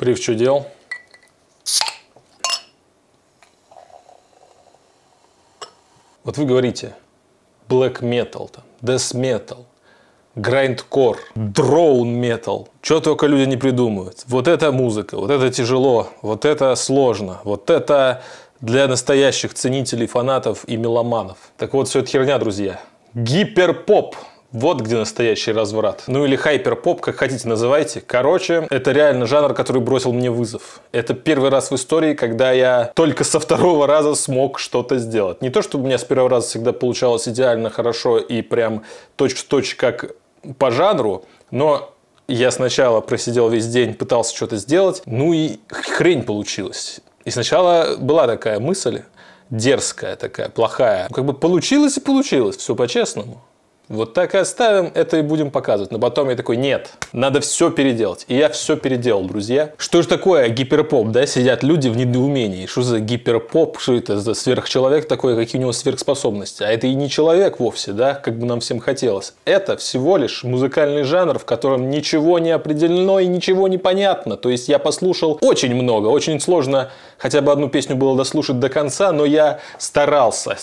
Прив, что делал? Вот вы говорите black metal, death metal, grindcore, drone metal. Что только люди не придумывают. Вот это музыка, вот это тяжело, вот это сложно, вот это для настоящих ценителей, фанатов и меломанов. Так вот, все это херня, друзья. Гиперпоп. Вот где настоящий разврат. Ну или хайперпоп, как хотите называйте. Короче, это реально жанр, который бросил мне вызов. Это первый раз в истории, когда я только со второго раза смог что-то сделать. Не то, чтобы у меня с первого раза всегда получалось идеально хорошо и прям точь-в-точь как по жанру, но я сначала просидел весь день, пытался что-то сделать, ну и хрень получилась. И сначала была такая мысль, дерзкая такая, плохая. Как бы получилось и получилось, все по-честному. Вот так и оставим, это и будем показывать. Но потом я такой, нет, надо все переделать. И я все переделал, друзья. Что же такое гиперпоп, да? Сидят люди в недоумении. Что за гиперпоп? Что это за сверхчеловек такой? Какие у него сверхспособности? А это и не человек вовсе, да? Как бы нам всем хотелось. Это всего лишь музыкальный жанр, в котором ничего не определено и ничего не понятно. То есть я послушал очень много. Очень сложно хотя бы одну песню было дослушать до конца, но я старался.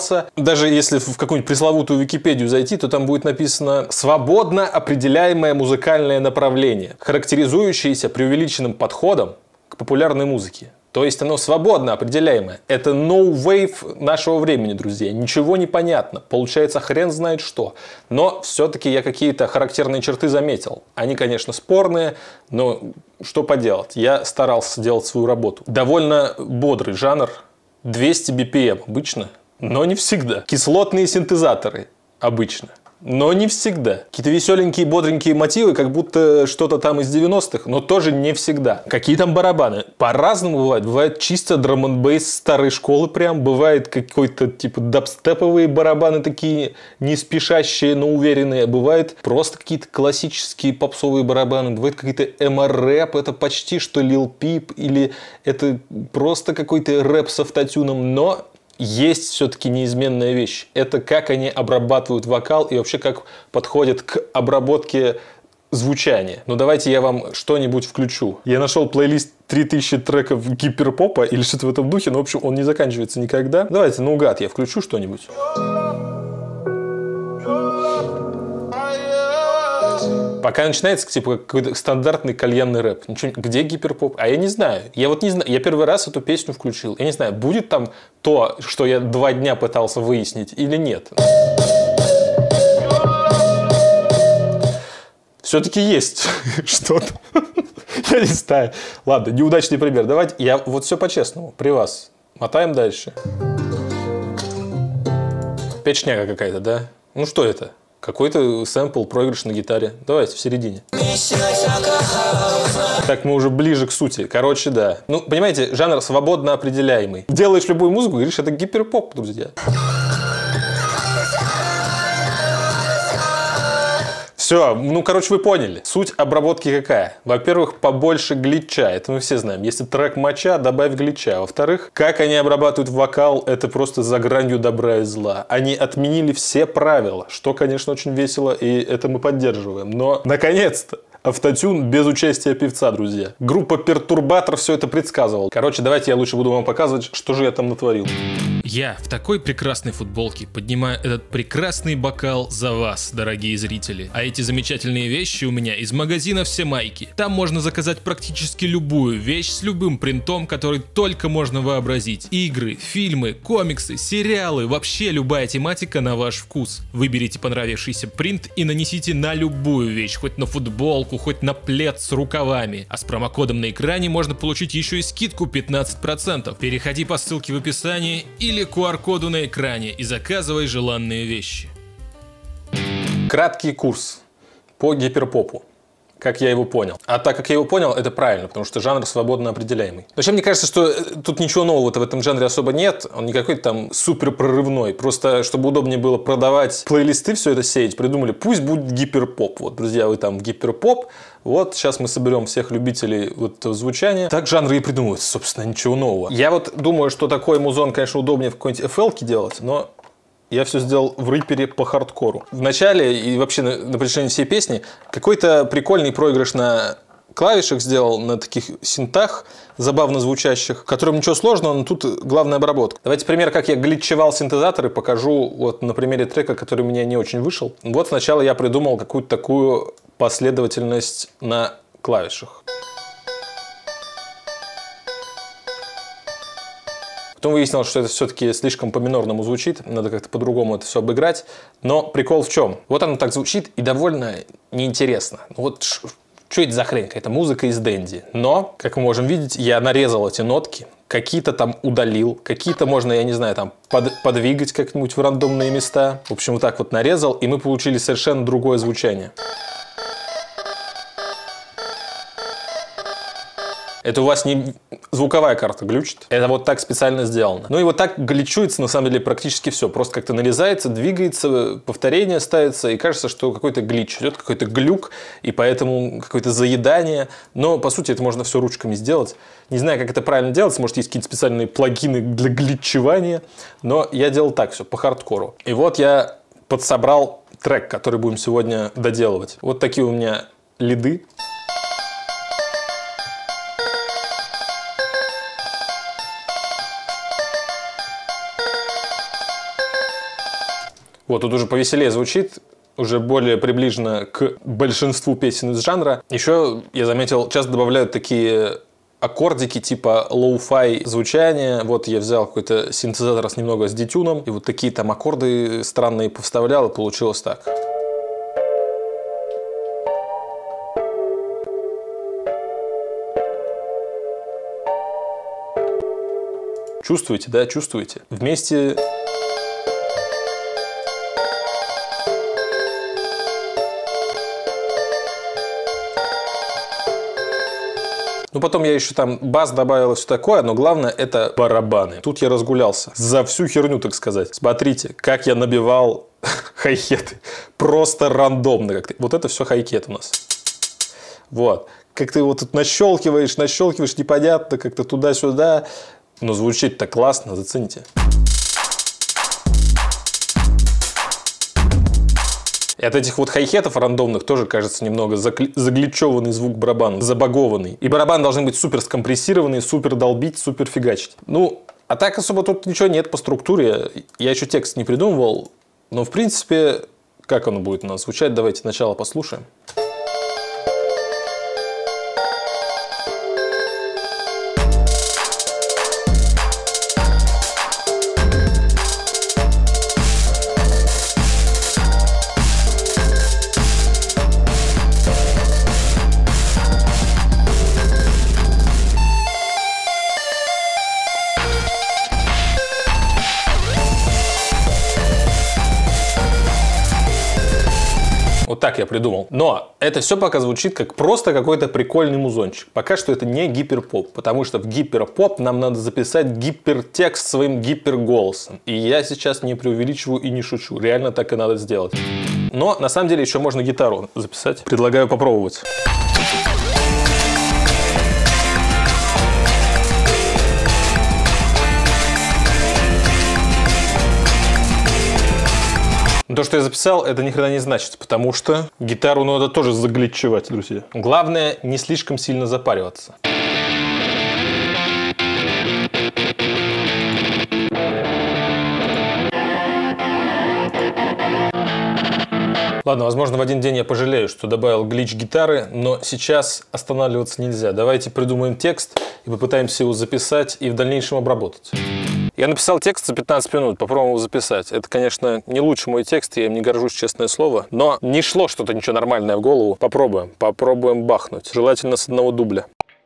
Даже если в какую-нибудь пресловутую Википедию зайти, то там будет написано «свободно определяемое музыкальное направление, характеризующееся преувеличенным подходом к популярной музыке». То есть оно свободно определяемое. Это no wave нашего времени, друзья. Ничего не понятно. Получается хрен знает что. Но все-таки я какие-то характерные черты заметил. Они, конечно, спорные, но что поделать. Я старался делать свою работу. Довольно бодрый жанр. 200 BPM обычно, но не всегда. Кислотные синтезаторы. Обычно. Но не всегда. Какие-то веселенькие, бодренькие мотивы, как будто что-то там из 90-х, но тоже не всегда. Какие там барабаны? По-разному бывает. Бывает чисто драм-н-бейс старой школы прям. Бывает какой-то типа дабстеповые барабаны такие не спешащие, но уверенные. Бывает просто какие-то классические попсовые барабаны. Бывает какие-то MR-рэп. Это почти что Lil Peep. Или это просто какой-то рэп с автотюном. Но есть все-таки неизменная вещь. Это как они обрабатывают вокал и вообще как подходят к обработке звучания. Ну давайте я вам что-нибудь включу. Я нашел плейлист 3000 треков гиперпопа или что-то в этом духе, но в общем он не заканчивается никогда. Давайте наугад я включу что-нибудь. Пока начинается типа какой-то стандартный кальянный рэп. Ничего, где гиперпоп? А я не знаю. Я вот не знаю. Я первый раз эту песню включил. Я не знаю, будет там то, что я 2 дня пытался выяснить или нет. Все-таки есть что-то. Я не знаю. Ладно, неудачный пример. Давайте я вот все по-честному. При вас. Мотаем дальше. Опять шняга какая-то, да? Ну что это? Какой-то сэмпл, проигрыш на гитаре. Давайте в середине. Так, мы уже ближе к сути. Короче, да. Ну, понимаете, жанр свободно определяемый. Делаешь любую музыку, говоришь, это гиперпоп, друзья. Все, ну, короче, вы поняли. Суть обработки какая? Во-первых, побольше глитча. Это мы все знаем. Если трек моча, добавь глитча. Во-вторых, как они обрабатывают вокал, это просто за гранью добра и зла. Они отменили все правила, что, конечно, очень весело, и это мы поддерживаем. Но, наконец-то, автотюн без участия певца, друзья. Группа Пертурбатор все это предсказывала. Короче, давайте я лучше буду вам показывать, что же я там натворил. Я в такой прекрасной футболке поднимаю этот прекрасный бокал за вас, дорогие зрители. А эти замечательные вещи у меня из магазина «Все майки». Там можно заказать практически любую вещь с любым принтом, который только можно вообразить. Игры, фильмы, комиксы, сериалы, вообще любая тематика на ваш вкус. Выберите понравившийся принт и нанесите на любую вещь, хоть на футболку, хоть на плед с рукавами. А с промокодом на экране можно получить еще и скидку 15%. Переходи по ссылке в описании или QR-коду на экране и заказывай желанные вещи. Краткий курс по гиперпопу. Как я его понял. А так как я его понял, это правильно, потому что жанр свободно определяемый. Вообще, мне кажется, что тут ничего нового-то в этом жанре особо нет. Он не какой-то там супер прорывной. Просто, чтобы удобнее было продавать плейлисты, все это сеять, придумали, пусть будет гиперпоп. Вот, друзья, вы там гиперпоп. Вот, сейчас мы соберем всех любителей вот звучания. Так жанры и придумываются, собственно, ничего нового. Я вот думаю, что такой музон, конечно, удобнее в какой-нибудь FL-ке делать, но я все сделал в рэпере по хардкору. В начале и вообще на протяжении всей песни какой-то прикольный проигрыш на клавишах сделал, на таких синтах, забавно звучащих, в котором ничего сложного, но тут главная обработка. Давайте пример, как я глитчевал синтезаторы, покажу вот на примере трека, который у меня не очень вышел. Вот сначала я придумал какую-то такую последовательность на клавишах. Потом выяснилось, что это все-таки слишком по-минорному звучит, надо как-то по-другому это все обыграть. Но прикол в чем? Вот оно так звучит и довольно неинтересно. Вот что это за хрень? Какая-то музыка из Дэнди. Но, как мы можем видеть, я нарезал эти нотки, какие-то там удалил, какие-то можно, я не знаю, там подвигать как-нибудь в рандомные места. В общем, вот так вот нарезал, и мы получили совершенно другое звучание. Это у вас не звуковая карта глючит. Это вот так специально сделано. Ну и вот так гличуется, на самом деле, практически все. Просто как-то нарезается, двигается, повторение ставится, и кажется, что какой-то глич идет, какой-то глюк, и поэтому какое-то заедание. Но, по сути, это можно все ручками сделать. Не знаю, как это правильно делать. Может, есть какие-то специальные плагины для гличевания. Но я делал так все, по хардкору. И вот я подсобрал трек, который будем сегодня доделывать. Вот такие у меня лиды. Вот тут уже повеселее звучит, уже более приближено к большинству песен из жанра. Еще я заметил, часто добавляют такие аккордики типа лоу-фай звучания. Вот я взял какой-то синтезатор немного с детюном, и вот такие там аккорды странные повставлял, и получилось так. Чувствуете, да? Чувствуете? Вместе... Ну, потом я еще там бас добавил и все такое, но главное это барабаны. Тут я разгулялся. За всю херню, так сказать. Смотрите, как я набивал хай-хеты. Просто рандомно как-то. Вот это все хай-хет у нас. Вот. Как ты его тут нащелкиваешь, непонятно, как-то туда-сюда. Но звучит так классно, зацените. И от этих вот хай-хетов рандомных тоже кажется немного загличеванный звук барабана, забагованный. И барабаны должны быть супер скомпрессированные, супер долбить, супер фигачить. Ну, а так особо тут ничего нет по структуре. Я еще текст не придумывал, но в принципе, как оно будет у нас звучать, давайте сначала послушаем. Вот так я придумал. Но это все пока звучит как просто какой-то прикольный музончик. Пока что это не гиперпоп, потому что в гиперпоп нам надо записать гипертекст своим гиперголосом. И я сейчас не преувеличиваю и не шучу. Реально так и надо сделать. Но на самом деле еще можно гитару записать. Предлагаю попробовать. То, что я записал, это ни хрена не значит, потому что гитару надо тоже загличевать, друзья. Главное, не слишком сильно запариваться. Ладно, возможно, в один день я пожалею, что добавил глич гитары, но сейчас останавливаться нельзя. Давайте придумаем текст и попытаемся его записать и в дальнейшем обработать. Я написал текст за 15 минут, попробуем его записать. Это, конечно, не лучший мой текст, я им не горжусь, честное слово. Но не шло что-то ничего нормальное в голову. Попробуем бахнуть. Желательно с одного дубля.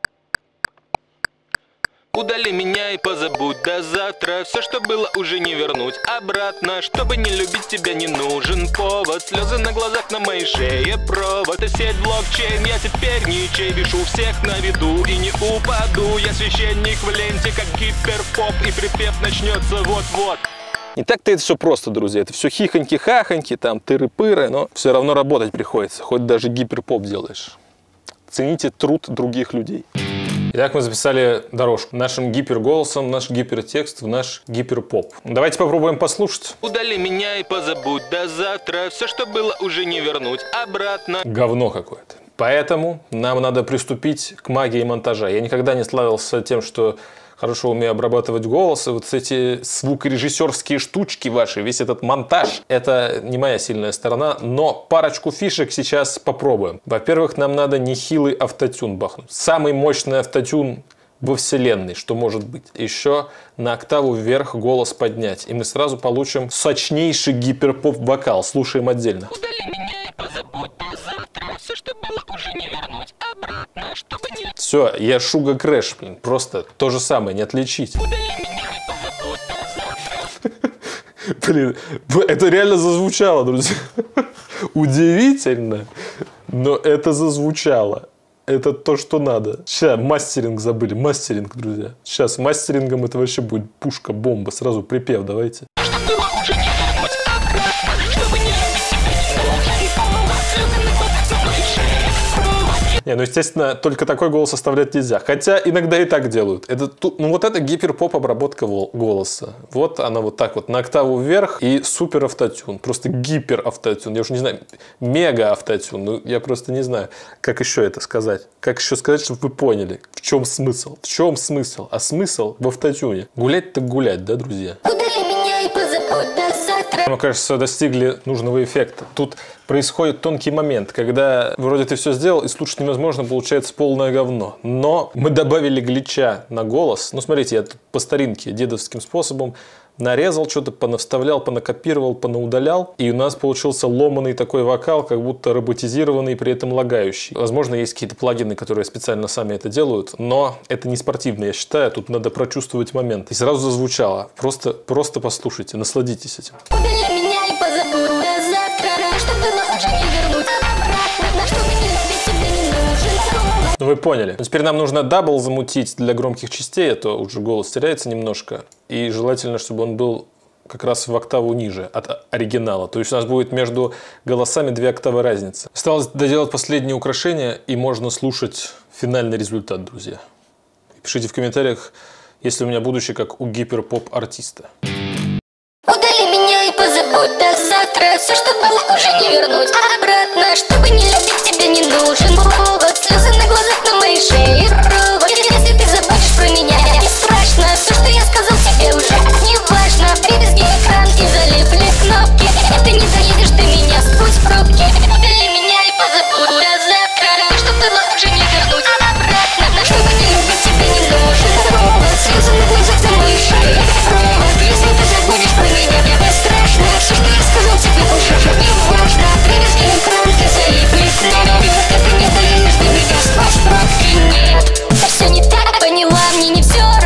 Удали меня и позабудь до завтра. Все, что было, уже не вернуть обратно. Чтобы не любить тебя, не нужен повод. Слезы на глазах, на моей шее провод. Это сеть блокчейн, я теперь ничей. Вишу всех на виду и не упаду. Я священник в ленте, как гиперпоп. И припев начнется вот-вот. Не так-то это все просто, друзья. Это все хихоньки-хахоньки, там тыры-пыры. Но все равно работать приходится. Хоть даже гиперпоп делаешь. Цените труд других людей. Итак, мы записали дорожку нашим гиперголосом, наш гипертекст в наш гиперпоп. Давайте попробуем послушать. Удали меня и позабудь до завтра. Все, что было, уже не вернуть обратно. Говно какое-то. Поэтому нам надо приступить к магии монтажа. Я никогда не славился тем, что хорошо умею обрабатывать голос. И вот эти звукорежиссерские штучки ваши, весь этот монтаж, это не моя сильная сторона. Но парочку фишек сейчас попробуем. Во-первых, нам надо нехилый автотюн бахнуть. Самый мощный автотюн во вселенной, что может быть. Еще на октаву вверх голос поднять. И мы сразу получим сочнейший гиперпоп-вокал. Слушаем отдельно. Удали меня и позабудь до завтра. Все, что было, уже не вернуть обратно, чтобы не... Все, я Шуга Крэш, блин. Просто то же самое, не отличить. Удали меня и позабудь до завтра. Блин, это реально зазвучало, друзья. Удивительно, но это зазвучало. Это то, что надо. Сейчас мастеринг забыли. Мастеринг, друзья. Сейчас мастерингом это вообще будет пушка, бомба. Сразу припев давайте. Что было, уже не вернуть обратно, чтобы не любить тебя не должен. Слезы на глазах на моей шее. Не, ну естественно, только такой голос оставлять нельзя. Хотя иногда и так делают. Это, ну вот это гиперпоп обработка голоса. Вот она вот так вот на октаву вверх и супер автотюн. Просто гипер автотюн. Я уже не знаю, мега автотюн. Ну я просто не знаю, как еще это сказать. Как еще сказать, чтобы вы поняли, в чем смысл. В чем смысл? А смысл в автотюне. Гулять так гулять, да, друзья? Удали меня и позабудь до завтра. Мы, кажется, достигли нужного эффекта. Тут происходит тонкий момент, когда вроде ты все сделал, и слушать невозможно, получается полное говно. Но мы добавили глича на голос. Ну, смотрите, я тут по старинке, дедовским способом нарезал, что-то понавставлял, понакопировал, понаудалял. И у нас получился ломаный такой вокал, как будто роботизированный, при этом лагающий. Возможно, есть какие-то плагины, которые специально сами это делают, но это не спортивно, я считаю. Тут надо прочувствовать момент. И сразу зазвучало. Просто послушайте, насладитесь этим. Удали меня и позабудь до завтра, что было, уже не вернуть обратно, чтобы не любить тебя не нужен. Ну вы поняли. Теперь нам нужно дабл замутить для громких частей, а то уже голос теряется немножко. И желательно, чтобы он был как раз в октаву ниже от оригинала. То есть у нас будет между голосами 2 октавы разницы. Осталось доделать последнее украшение, и можно слушать финальный результат, друзья. Пишите в комментариях, есть ли у меня будущее как у гиперпоп-артиста. Удали меня и позабудь до завтра. Все, что было, уже не вернуть обратно, чтобы не любить тебя не нужен повод. Слезы на глазах на моей шее провод. Если ты забудешь про меня, не страшно. Все, что я сказал тебе, уже не важно. Привезли экран и залипли кнопки, и ты не доедешь до меня сквозь пробки. Удали меня и позабудь до завтра. Что было, уже не вернуть обратно, чтобы не любить тебя не нужен повод. Слезы на глазах на моей шее провод. Если ты забудешь про меня, не страшно. Все, что я сказал тебе, уже не важно. Привезли экран и залипли кнопки, и ты не доедешь до меня сквозь пробки. Нет, все не так, поняла, мне не все